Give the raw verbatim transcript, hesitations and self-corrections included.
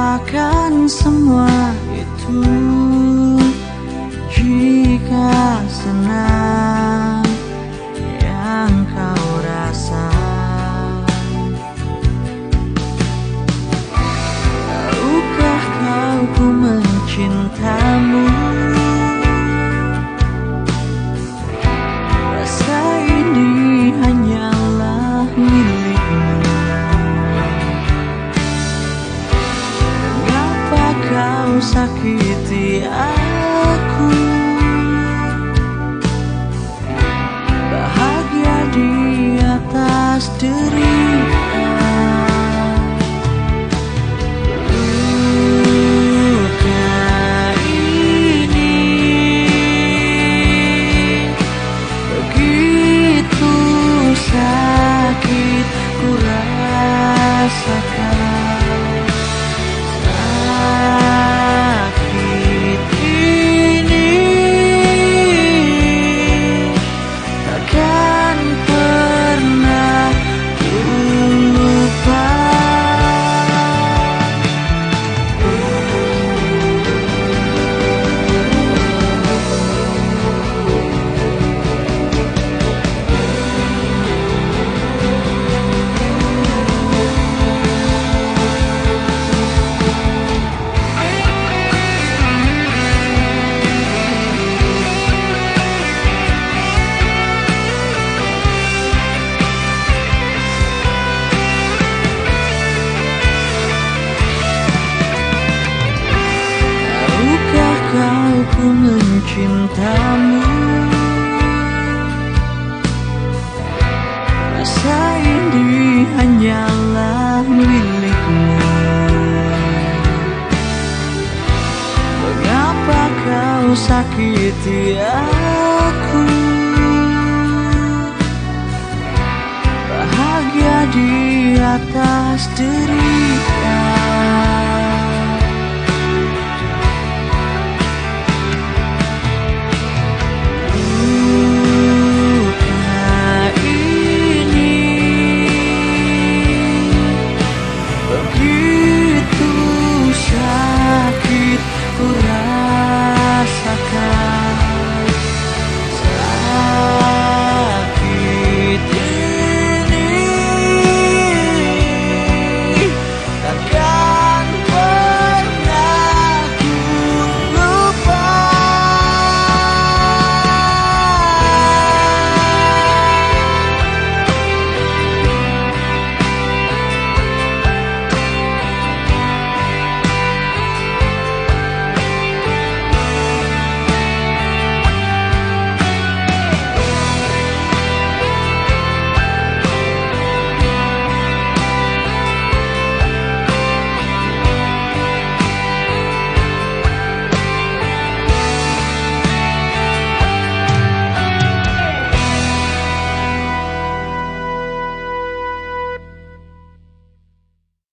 lupakan semua itu jika senang yang kau rasa. Tahukah kau ku mencintamu? Rasa ini hanyalah milikmu. Mengapa kau sakiti aku? Bahagia di atas derita. Luka ini begitu sakit ku rasakan. Sakit ini takkan pernah ku lupa. Ku mencintamu. Rasa ini hanyalah milikmu. Mengapa kau sakiti aku? Bahagia di atas derita.